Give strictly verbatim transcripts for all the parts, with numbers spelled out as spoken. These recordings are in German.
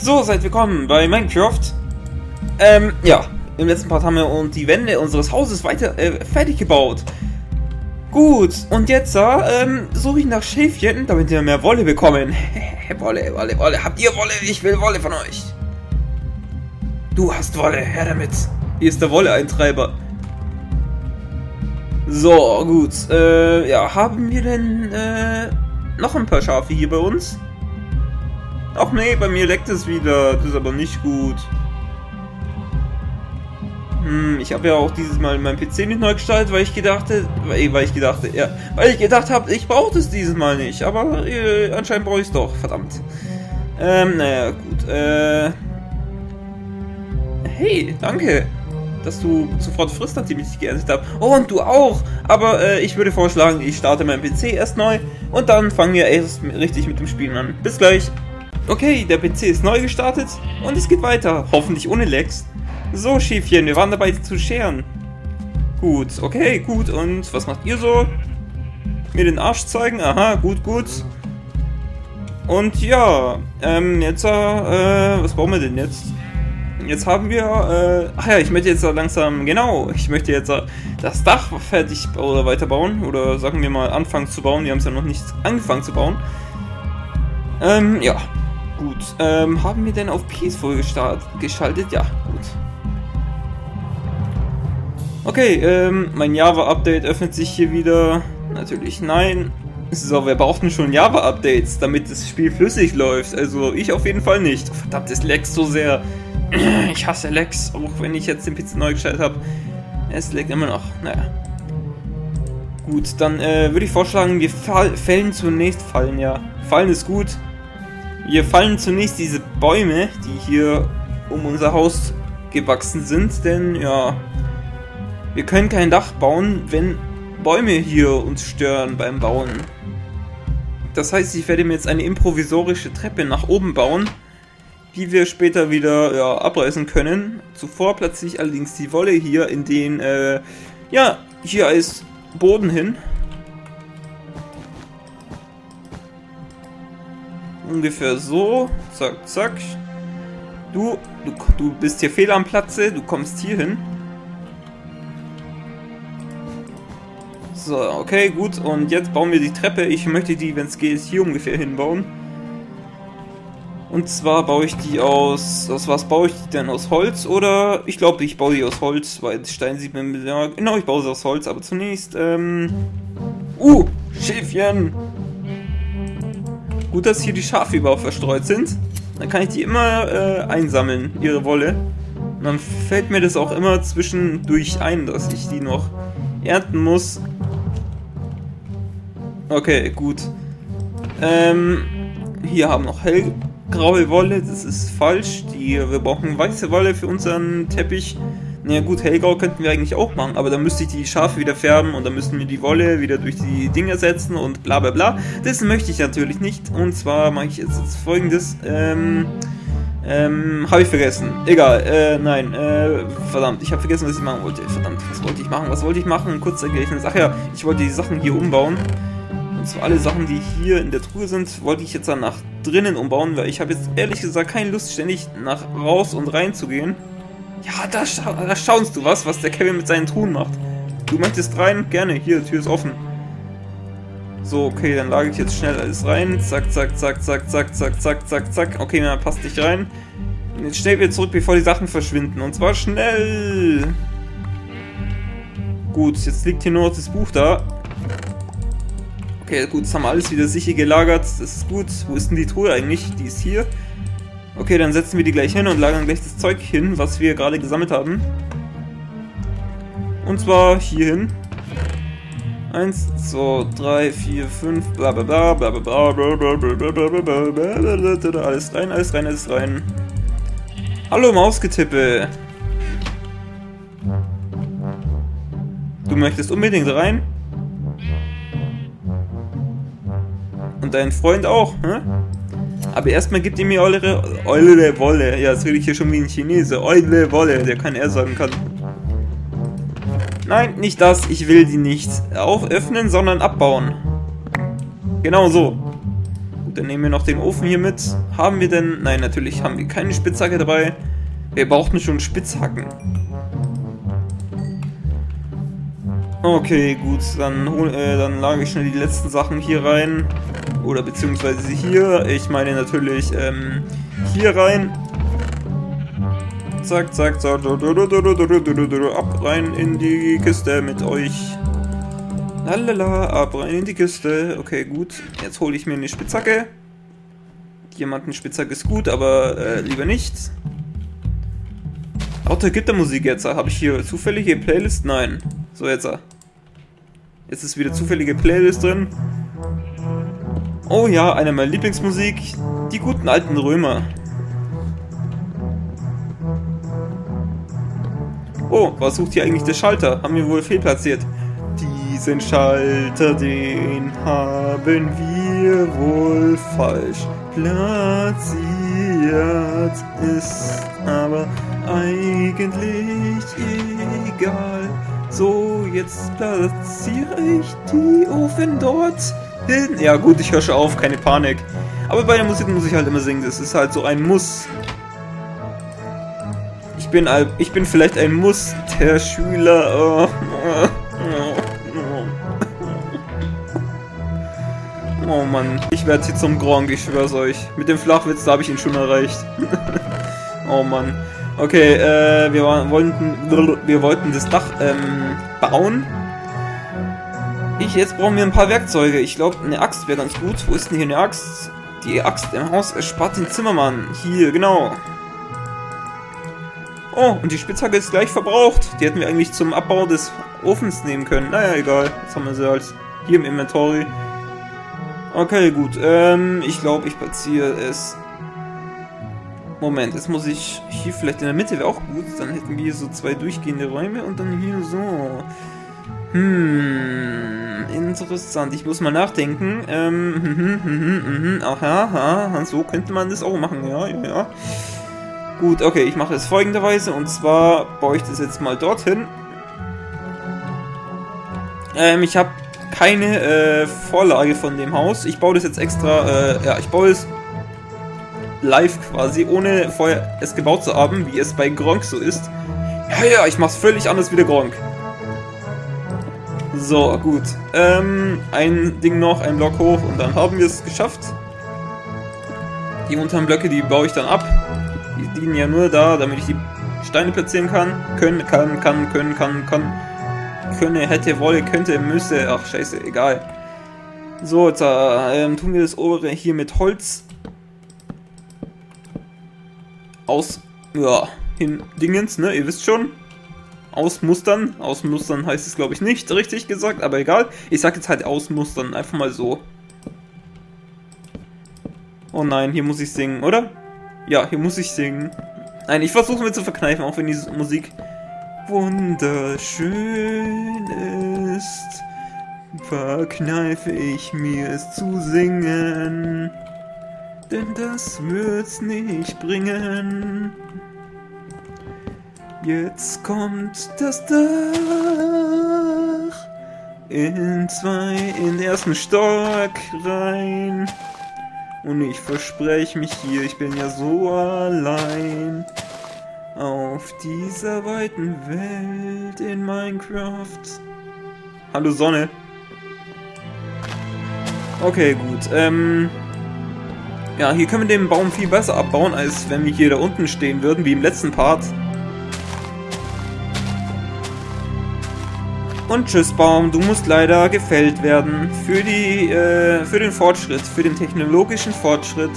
So, seid willkommen bei Minecraft. Ähm, ja, im letzten Part haben wir uns die Wände unseres Hauses weiter äh, fertig gebaut. Gut, und jetzt ähm, suche ich nach Schäfchen, damit wir mehr Wolle bekommen. Wolle, Wolle, Wolle. Habt ihr Wolle? Ich will Wolle von euch. Du hast Wolle, her damit. Hier ist der Wolle-Eintreiber. So, gut. Äh, ja, haben wir denn äh, noch ein paar Schafe hier bei uns? Ach nee, bei mir leckt es wieder. Das ist aber nicht gut. Hm, ich habe ja auch dieses Mal meinen P C nicht neu gestaltet, weil ich gedachte, weil, weil ich gedachte, ja, weil ich gedacht habe, ich brauche das dieses Mal nicht. Aber äh, anscheinend brauche ich es doch, verdammt. Ähm, naja, gut. Äh, hey, danke, dass du sofort frisst, nachdem ich dich geerntet habe. Oh, und du auch. Aber äh, ich würde vorschlagen, ich starte meinen P C erst neu und dann fangen wir erst richtig mit dem Spielen an. Bis gleich. Okay, der P C ist neu gestartet und es geht weiter. Hoffentlich ohne Lags. So, Schäfchen, wir waren dabei zu scheren. Gut, okay, gut. Und was macht ihr so? Mir den Arsch zeigen? Aha, gut, gut. Und ja, ähm, jetzt, äh, was bauen wir denn jetzt? Jetzt haben wir, äh, ach ja, ich möchte jetzt langsam, genau, ich möchte jetzt das Dach fertig oder weiterbauen. Oder sagen wir mal anfangen zu bauen. Wir haben es ja noch nicht angefangen zu bauen. Ähm, ja. Gut, ähm, haben wir denn auf Peaceful geschaltet? Ja, gut. Okay, ähm, mein Java-Update öffnet sich hier wieder. Natürlich nein. So, wir brauchten schon Java-Updates, damit das Spiel flüssig läuft. Also ich auf jeden Fall nicht. Verdammt, es laggt so sehr. Ich hasse Lags, auch wenn ich jetzt den P C neu gestaltet habe. Es laggt immer noch. Naja. Gut, dann äh, würde ich vorschlagen, wir fall fällen zunächst Fallen, ja. Fallen ist gut. Wir fallen zunächst diese Bäume, die hier um unser Haus gewachsen sind, denn ja, wir können kein Dach bauen, wenn Bäume hier uns stören beim Bauen. Das heißt, ich werde mir jetzt eine improvisorische Treppe nach oben bauen, die wir später wieder ja, abreißen können. Zuvor platziere ich allerdings die Wolle hier in den, äh, ja, hier als Boden hin. Ungefähr so. Zack, zack. Du, du, du bist hier fehl am Platze. Du kommst hier hin. So, okay, gut. Und jetzt bauen wir die Treppe. Ich möchte die, wenn es geht, hier ungefähr hinbauen. Und zwar baue ich die aus... Aus was baue ich die denn? Aus Holz? Oder... Ich glaube, ich baue die aus Holz, weil Stein sieht man... Ja, genau, ich baue sie aus Holz. Aber zunächst, ähm... Uh, Schäfchen! Gut, dass hier die Schafe überhaupt verstreut sind. Dann kann ich die immer äh, einsammeln, ihre Wolle. Und dann fällt mir das auch immer zwischendurch ein, dass ich die noch ernten muss. Okay, gut. Ähm, hier haben wir noch hellgraue Wolle, das ist falsch. Die, wir brauchen weiße Wolle für unseren Teppich. Na ja, gut, hellgrau könnten wir eigentlich auch machen, aber dann müsste ich die Schafe wieder färben und dann müssten wir die Wolle wieder durch die Dinger setzen und bla bla bla. Das möchte ich natürlich nicht. Und zwar mache ich jetzt, jetzt folgendes. Ähm, ähm, habe ich vergessen. Egal, äh, nein, äh, verdammt, ich habe vergessen, was ich machen wollte. Verdammt, was wollte ich machen? Was wollte ich machen? Kurz Gedächtnis. Ach ja, ich wollte die Sachen hier umbauen. Und zwar alle Sachen, die hier in der Truhe sind, wollte ich jetzt dann nach drinnen umbauen, weil ich habe jetzt ehrlich gesagt keine Lust, ständig nach raus und rein zu gehen. Ja, da, scha da staunst du was, was der Kevin mit seinen Truhen macht. Du möchtest rein? Gerne, hier, die Tür ist offen. So, okay, dann lage ich jetzt schnell alles rein. Zack, zack, zack, zack, zack, zack, zack, zack, zack. Okay, na, passt nicht rein. Und jetzt schnell wieder zurück, bevor die Sachen verschwinden. Und zwar schnell. Gut, jetzt liegt hier nur noch das Buch da. Okay, gut, jetzt haben wir alles wieder sicher gelagert. Das ist gut. Wo ist denn die Truhe eigentlich? Die ist hier. Okay, dann setzen wir die gleich hin und lagern gleich das Zeug hin, was wir gerade gesammelt haben. Und zwar hier hin. Eins, zwei, drei, vier, fünf, bla bla bla bla bla bla bla bla bla bla. Alles rein, alles rein, alles rein. Hallo Mausgetippe. Du möchtest unbedingt rein? Und dein Freund auch, hä? Aber erstmal gibt ihr mir eure eure Wolle. Ja, das rede ich hier schon wie ein Chinese. Eure Wolle, der kein R sagen kann. Nein, nicht das. Ich will die nicht auföffnen, sondern abbauen. Genau so. Gut, dann nehmen wir noch den Ofen hier mit. Haben wir denn... Nein, natürlich haben wir keine Spitzhacke dabei. Wir brauchten schon Spitzhacken. Okay, gut. Dann, hol, äh, dann lage ich schnell die letzten Sachen hier rein. Oder beziehungsweise hier. Ich meine natürlich ähm, hier rein. Zack, zack, zack. Ab rein in die Kiste mit euch. Lalala, ab rein in die Kiste. Okay, gut. Jetzt hole ich mir eine Spitzhacke. Diamantenspitzhacke ist gut, aber äh, lieber nicht. Auto gibt der Musik jetzt. Habe ich hier zufällige Playlist? Nein. So, jetzt. Jetzt ist wieder zufällige Playlist drin. Oh ja, eine meiner Lieblingsmusik. Die guten alten Römer. Oh, was sucht hier eigentlich der Schalter? Haben wir wohl fehlplatziert. Diesen Schalter, den haben wir wohl falsch platziert. Ist aber eigentlich egal. So, jetzt platziere ich die Ofen dort hin. Ja gut, ich höre schon auf, keine Panik. Aber bei der Musik muss ich halt immer singen. Das ist halt so ein Muss. Ich bin, ich bin vielleicht ein Musterschüler. Oh, oh, oh. Oh Mann, ich werde hier zum Gronk, ich schwör's euch. Mit dem Flachwitz, da habe ich ihn schon erreicht. Oh Mann. Okay, äh, wir wollten, wir wollten das Dach ähm, bauen. Ich, jetzt brauchen wir ein paar Werkzeuge. Ich glaube, eine Axt wäre ganz gut. Wo ist denn hier eine Axt? Die Axt im Haus erspart den Zimmermann. Hier, genau. Oh, und die Spitzhacke ist gleich verbraucht. Die hätten wir eigentlich zum Abbau des Ofens nehmen können. Naja, egal. Jetzt haben wir sie halt hier im Inventory. Okay, gut. Ähm, ich glaube, ich platziere es. Moment, jetzt muss ich hier vielleicht in der Mitte, wäre auch gut. Dann hätten wir hier so zwei durchgehende Räume und dann hier so. Hm, interessant. Ich muss mal nachdenken. Ähm, hm, hm, hm, hm, hm. Aha, aha, so könnte man das auch machen, ja, ja, ja. Gut, okay, ich mache es folgenderweise und zwar baue ich das jetzt mal dorthin. Ähm, ich habe keine äh, Vorlage von dem Haus. Ich baue das jetzt extra, äh, ja, ich baue es live quasi, ohne vorher es gebaut zu haben, wie es bei Gronk so ist. Ja, ja, ich mach's völlig anders wie der Gronk. So, gut. Ähm, ein Ding noch, ein Block hoch und dann haben wir es geschafft. Die unteren Blöcke, die baue ich dann ab. Die dienen ja nur da, damit ich die Steine platzieren kann. Können, kann, kann, können, kann, kann. Könne, hätte, wolle, könnte, müsste. Ach, scheiße, egal. So, jetzt ähm, tun wir das obere hier mit Holz aus, ja, hin Dingens, ne, ihr wisst schon. Ausmustern. Ausmustern heißt es, glaube ich, nicht richtig gesagt, aber egal. Ich sag jetzt halt ausmustern, einfach mal so. Oh nein, hier muss ich singen, oder? Ja, hier muss ich singen. Nein, ich versuche mir zu verkneifen, auch wenn die Musik wunderschön ist. Verkneife ich mir es zu singen. Denn das wird's nicht bringen. Jetzt kommt das Dach in zwei, in den ersten Stock rein. Und ich verspreche mich hier, ich bin ja so allein auf dieser weiten Welt in Minecraft. Hallo Sonne. Okay, gut. Ähm, ja, hier können wir den Baum viel besser abbauen, als wenn wir hier da unten stehen würden, wie im letzten Part. Und tschüss Baum, du musst leider gefällt werden für die, äh, für den Fortschritt, für den technologischen Fortschritt.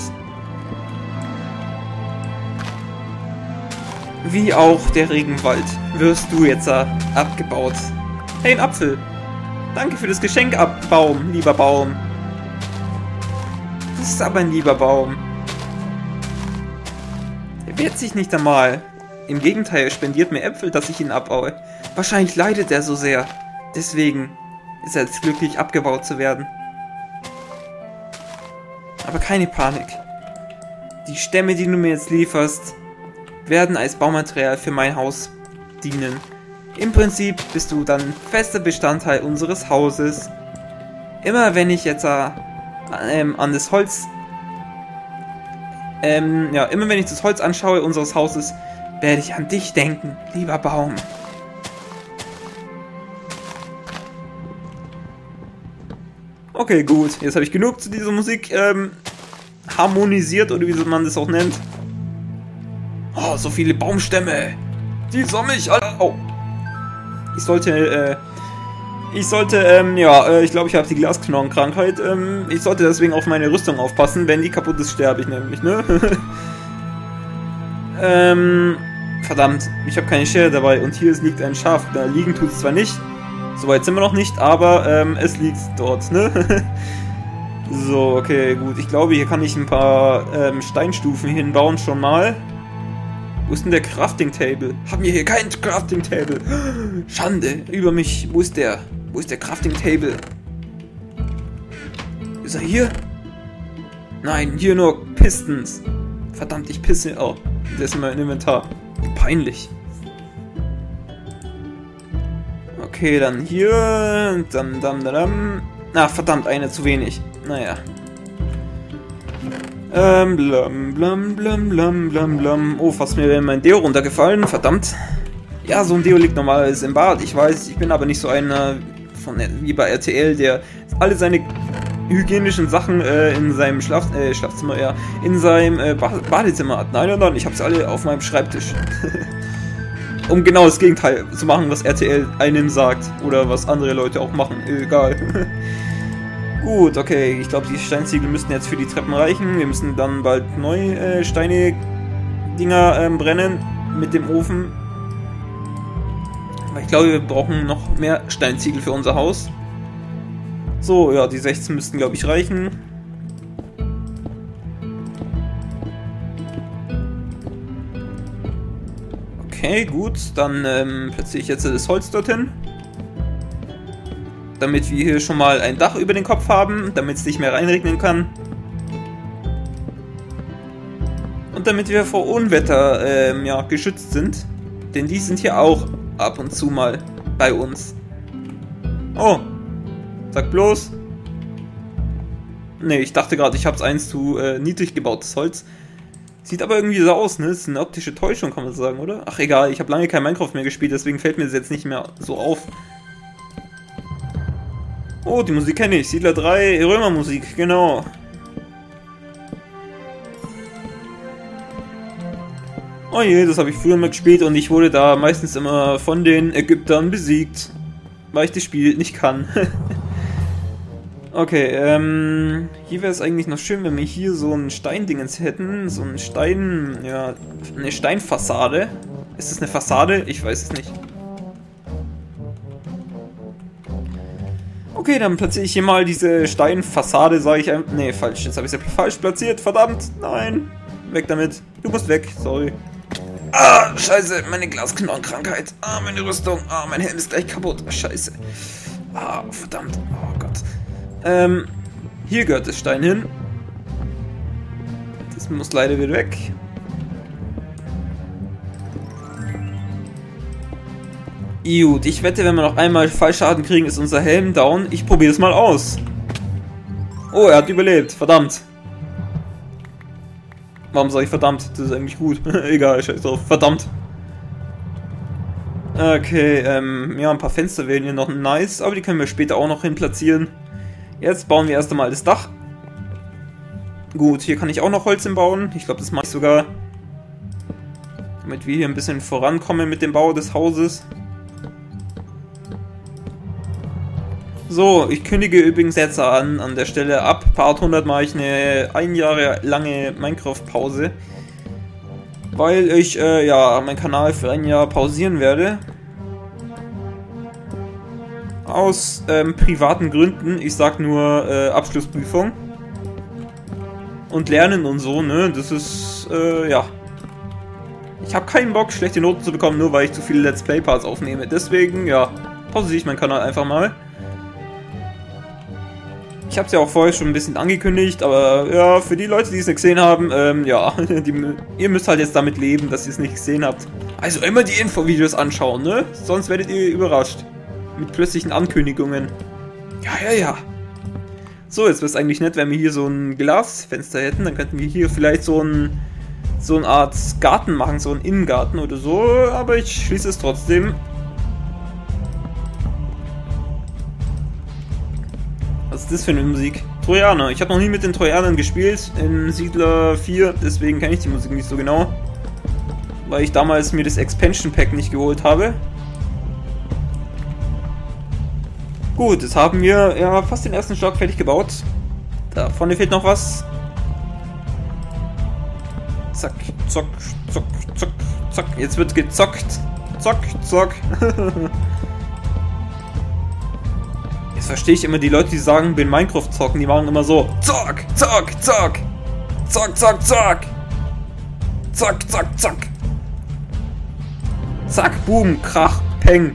Wie auch der Regenwald wirst du jetzt äh, abgebaut. Hey, ein Apfel. Danke für das Geschenk, ab Baum, lieber Baum. Das ist aber ein lieber Baum. Er wehrt sich nicht einmal. Im Gegenteil, er spendiert mir Äpfel, dass ich ihn abbaue. Wahrscheinlich leidet er so sehr. Deswegen ist er jetzt glücklich, abgebaut zu werden. Aber keine Panik. Die Stämme, die du mir jetzt lieferst, werden als Baumaterial für mein Haus dienen. Im Prinzip bist du dann fester Bestandteil unseres Hauses. Immer wenn ich jetzt äh, ähm, an das Holz Ähm, ja, immer wenn ich das Holz anschaue unseres Hauses, werde ich an dich denken, lieber Baum. Okay, gut. Jetzt habe ich genug zu dieser Musik ähm, harmonisiert, oder wie man das auch nennt. Oh, so viele Baumstämme. Die soll mich, Alter. Oh. Ich sollte, äh, ich sollte, ähm, ja, äh, ich glaube, ich habe die Glasknochenkrankheit. Ähm, ich sollte deswegen auf meine Rüstung aufpassen. Wenn die kaputt ist, sterbe ich nämlich, ne? ähm, verdammt, ich habe keine Schere dabei. Und hier liegt ein Schaf. Da liegen tut es zwar nicht. Soweit sind wir noch nicht, aber ähm, es liegt dort, ne? So, okay, gut. Ich glaube, hier kann ich ein paar ähm, Steinstufen hinbauen schon mal. Wo ist denn der Crafting Table? Haben wir hier kein Crafting Table? Schande über mich. Wo ist der? Wo ist der Crafting Table? Ist er hier? Nein, hier nur Pistons. Verdammt, ich pisse. Oh, der ist in meinem Inventar. Wie peinlich. Okay, dann hier. Dann, dann, dann. Ach, verdammt, eine zu wenig. Naja. Ähm, blam, blam, blam, blam, blam, blam. Oh, fast mir mein Deo runtergefallen. Verdammt. Ja, so ein Deo liegt normalerweise im Bad. Ich weiß, ich bin aber nicht so einer von wie bei R T L, der alle seine hygienischen Sachen äh, in seinem Schlaf, äh, Schlafzimmer, ja, in seinem äh, Badezimmer hat. Nein, nein, nein, ich habe sie alle auf meinem Schreibtisch. Um genau das Gegenteil zu machen, was R T L einem sagt. Oder was andere Leute auch machen. Egal. Gut, okay. Ich glaube, die Steinziegel müssten jetzt für die Treppen reichen. Wir müssen dann bald neue äh, Steine-Dinger ähm, brennen mit dem Ofen. Aber ich glaube, wir brauchen noch mehr Steinziegel für unser Haus. So, ja, die sechzehn müssten, glaube ich, reichen. Okay, gut. Dann ähm, platziere ich jetzt das Holz dorthin. Damit wir hier schon mal ein Dach über den Kopf haben, damit es nicht mehr reinregnen kann. Und damit wir vor Unwetter ähm, ja, geschützt sind. Denn die sind hier auch ab und zu mal bei uns. Oh, sag bloß. Ne, ich dachte gerade, ich habe es eins zu äh, niedrig gebautes Holz. Sieht aber irgendwie so aus, ne? Das ist eine optische Täuschung, kann man sagen, oder? Ach egal, ich habe lange kein Minecraft mehr gespielt, deswegen fällt mir das jetzt nicht mehr so auf. Oh, die Musik kenne ich. Siedler drei, Römermusik, genau. Oh je, das habe ich früher mal gespielt und ich wurde da meistens immer von den Ägyptern besiegt. Weil ich das Spiel nicht kann. Okay, ähm... hier wäre es eigentlich noch schön, wenn wir hier so ein Steindingens hätten. So ein Stein... ja... eine Steinfassade. Ist das eine Fassade? Ich weiß es nicht. Okay, dann platziere ich hier mal diese Steinfassade, sage ich einfach. Nee, falsch. Jetzt habe ich sie falsch platziert. Verdammt, nein. Weg damit. Du musst weg. Sorry. Ah, scheiße. Meine Glasknochenkrankheit. Ah, meine Rüstung. Ah, mein Helm ist gleich kaputt. Scheiße. Ah, verdammt. Oh Gott. Ähm, hier gehört das Stein hin. Das muss leider wieder weg. Gut, ich wette, wenn wir noch einmal Fallschaden kriegen, ist unser Helm down. Ich probiere es mal aus. Oh, er hat überlebt. Verdammt. Warum sage ich verdammt? Das ist eigentlich gut. Egal, scheiß drauf. Verdammt. Okay, ähm, ja, ein paar Fenster wären hier noch nice, aber die können wir später auch noch hin platzieren. Jetzt bauen wir erst einmal das Dach. Gut, hier kann ich auch noch Holz hinbauen. Ich glaube, das mache ich sogar. Damit wir hier ein bisschen vorankommen mit dem Bau des Hauses. So, ich kündige übrigens jetzt an, an der Stelle ab. Part hundert mache ich eine ein Jahre lange Minecraft-Pause. Weil ich, äh, ja, meinen Kanal für ein Jahr pausieren werde. Aus ähm, privaten Gründen. Ich sag nur äh, Abschlussprüfung. Und Lernen und so, ne? Das ist, äh, ja. Ich habe keinen Bock, schlechte Noten zu bekommen, nur weil ich zu viele Let's Play Parts aufnehme. Deswegen, ja, pausiere ich meinen Kanal einfach mal. Ich habe es ja auch vorher schon ein bisschen angekündigt, aber ja, für die Leute, die es nicht gesehen haben, ähm, ja, die, ihr müsst halt jetzt damit leben, dass ihr es nicht gesehen habt. Also immer die Infovideos anschauen, ne? Sonst werdet ihr überrascht. Mit plötzlichen Ankündigungen. Ja, ja, ja. So, jetzt wäre es eigentlich nett, wenn wir hier so ein Glasfenster hätten. Dann könnten wir hier vielleicht so ein so eine Art Garten machen, so einen Innengarten oder so. Aber ich schließe es trotzdem. Was ist das für eine Musik? Trojaner. Ich habe noch nie mit den Trojanern gespielt in Siedler vier, deswegen kenne ich die Musik nicht so genau. Weil ich damals mir das Expansion Pack nicht geholt habe. Gut, jetzt haben wir ja fast den ersten Stock fertig gebaut. Da vorne fehlt noch was. Zack, zock, zock, zock, zock. Jetzt wird gezockt. Zock, zock. Jetzt verstehe ich immer die Leute, die sagen, bin Minecraft zocken, die machen immer so. Zock, zock, zock. Zock, zock, zock. Zock, zock, zock. Zack, boom, krach, peng.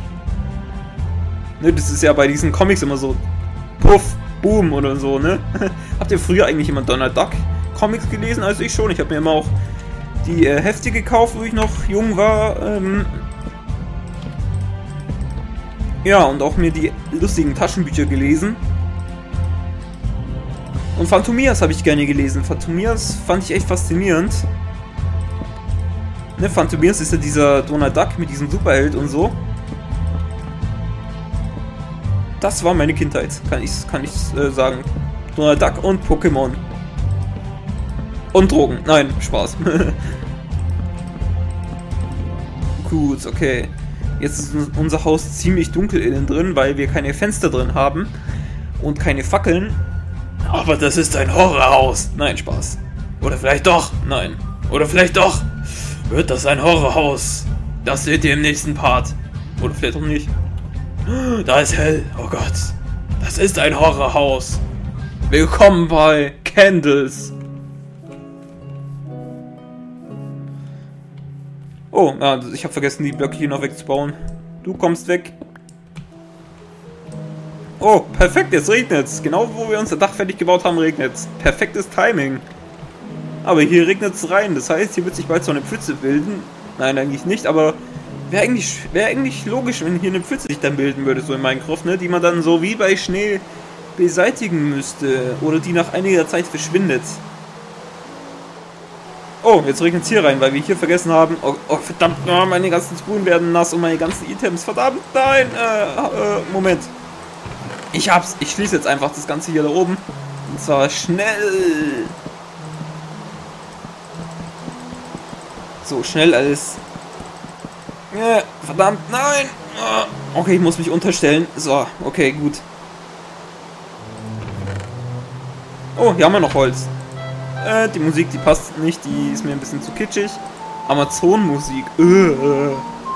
Ne, das ist ja bei diesen Comics immer so. Puff, boom oder so, ne? Habt ihr früher eigentlich immer Donald Duck Comics gelesen? Also ich schon. Ich habe mir immer auch die äh, Hefte gekauft, wo ich noch jung war. Ähm ja, und auch mir die lustigen Taschenbücher gelesen. Und Phantomias habe ich gerne gelesen. Phantomias fand ich echt faszinierend. Ne, Phantomias ist ja dieser Donald Duck mit diesem Superheld und so. Das war meine Kindheit, kann ich, kann ich äh, sagen. Donald Duck und Pokémon. Und Drogen. Nein, Spaß. Gut, okay. Jetzt ist unser Haus ziemlich dunkel innen drin, weil wir keine Fenster drin haben. Und keine Fackeln. Aber das ist ein Horrorhaus. Nein, Spaß. Oder vielleicht doch. Nein. Oder vielleicht doch. Wird das ein Horrorhaus? Das seht ihr im nächsten Part. Oder vielleicht auch nicht. Da ist hell. Oh Gott. Das ist ein Horrorhaus. Willkommen bei Candles. Oh, ja, ich habe vergessen, die Blöcke hier noch wegzubauen. Du kommst weg. Oh, perfekt, jetzt regnet's. Genau wo wir unser Dach fertig gebaut haben, regnet's. Perfektes Timing. Aber hier regnet's rein. Das heißt, hier wird sich bald so eine Pfütze bilden. Nein, eigentlich nicht, aber wäre eigentlich, wär eigentlich logisch, wenn hier eine Pfütze sich dann bilden würde, so in Minecraft, ne? Die man dann so wie bei Schnee beseitigen müsste. Oder die nach einiger Zeit verschwindet. Oh, jetzt regnet es hier rein, weil wir hier vergessen haben. Oh, oh verdammt, oh, meine ganzen Truhen werden nass und meine ganzen Items. Verdammt, nein! Äh, äh, Moment. Ich hab's. Ich schließe jetzt einfach das Ganze hier da oben. Und zwar schnell. So, schnell alles. Äh, verdammt, nein! Okay, ich muss mich unterstellen. So, okay, gut. Oh, hier haben wir noch Holz. Äh, die Musik, die passt nicht, die ist mir ein bisschen zu kitschig. Amazon-Musik. Äh.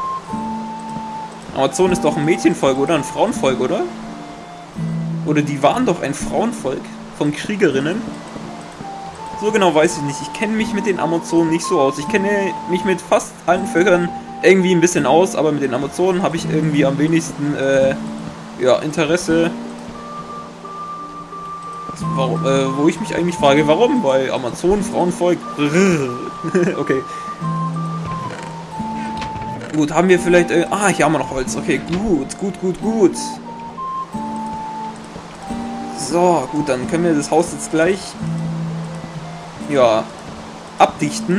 Amazon ist doch ein Mädchenvolk, oder? Ein Frauenvolk, oder? Oder die waren doch ein Frauenvolk von Kriegerinnen. So genau weiß ich nicht. Ich kenne mich mit den Amazonen nicht so aus. Ich kenne mich mit fast allen Völkern irgendwie ein bisschen aus, aber mit den Amazonen habe ich irgendwie am wenigsten äh, ja, Interesse. Warum, äh, wo ich mich eigentlich frage, warum? Weil Amazonen, Frauenvolk. Okay. Gut, haben wir vielleicht. Äh, ah, hier haben wir noch Holz. Okay, gut, gut, gut, gut. So, gut, dann können wir das Haus jetzt gleich. Ja. Abdichten.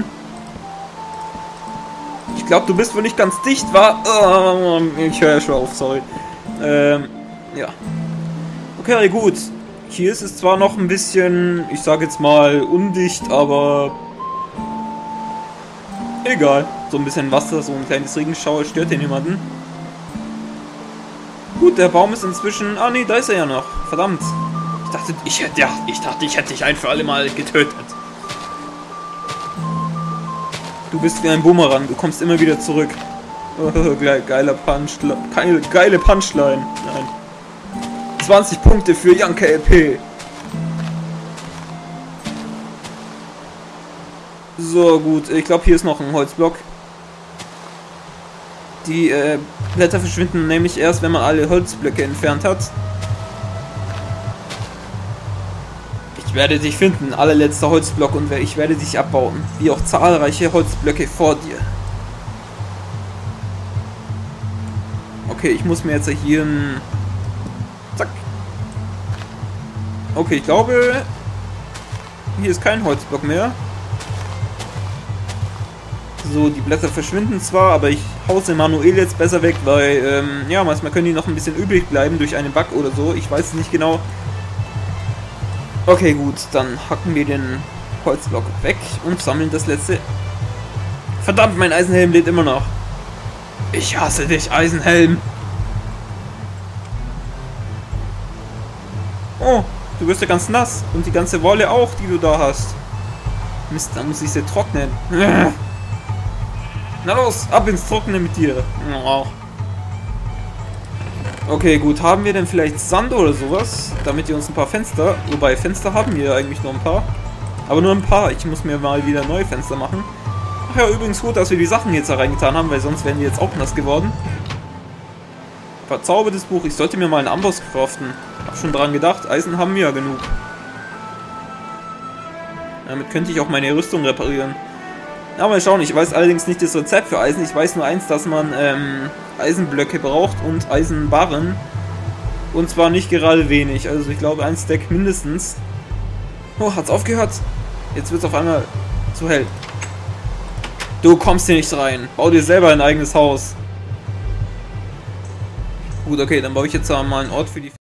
Ich glaube, du bist wohl nicht ganz dicht, wa? Oh, ich höre ja schon auf, sorry. Ähm, ja. Okay, gut. Hier ist es zwar noch ein bisschen, ich sage jetzt mal, undicht, aber egal. So ein bisschen Wasser, so ein kleines Regenschauer stört hier niemanden. Gut, der Baum ist inzwischen... Ah nee, da ist er ja noch. Verdammt. Ich dachte, ich hätte, ja, ich dachte, ich hätte dich ein für alle Mal getötet. Du bist wie ein Boomerang, du kommst immer wieder zurück. Oh, geiler Punchline. Geile, geile Punchline. Nein. zwanzig Punkte für Janke L P. So, gut. Ich glaube, hier ist noch ein Holzblock. Die äh, Blätter verschwinden nämlich erst, wenn man alle Holzblöcke entfernt hat. Ich werde dich finden, allerletzter Holzblock, und ich werde dich abbauen. Wie auch zahlreiche Holzblöcke vor dir. Okay, ich muss mir jetzt hier ein... Zack. Okay, ich glaube, hier ist kein Holzblock mehr. So, die Blätter verschwinden zwar, aber ich hause manuell jetzt besser weg, weil, ähm, ja, manchmal können die noch ein bisschen übrig bleiben durch einen Bug oder so. Ich weiß es nicht genau. Okay, gut, dann hacken wir den Holzblock weg und sammeln das letzte. Verdammt, mein Eisenhelm lädt immer noch. Ich hasse dich, Eisenhelm. Oh, du wirst ja ganz nass. Und die ganze Wolle auch, die du da hast. Mist, dann muss ich sie trocknen. Na los, ab ins Trockene mit dir. Okay, gut. Haben wir denn vielleicht Sand oder sowas? Damit wir uns ein paar Fenster... Wobei, Fenster haben wir eigentlich nur ein paar. Aber nur ein paar. Ich muss mir mal wieder neue Fenster machen. Ach ja, übrigens gut, dass wir die Sachen jetzt da reingetan haben, weil sonst wären die jetzt auch nass geworden. Verzaubertes Buch. Ich sollte mir mal einen Amboss craften. Hab schon dran gedacht. Eisen haben wir ja genug. Damit könnte ich auch meine Rüstung reparieren. Ja, mal schauen. Ich weiß allerdings nicht das Rezept für Eisen. Ich weiß nur eins, dass man ähm, Eisenblöcke braucht und Eisenbarren. Und zwar nicht gerade wenig. Also ich glaube ein Stack mindestens. Oh, hat's aufgehört? Jetzt wird's auf einmal zu hell. Du kommst hier nicht rein. Bau dir selber ein eigenes Haus. Gut, okay, dann baue ich jetzt mal einen Ort für die...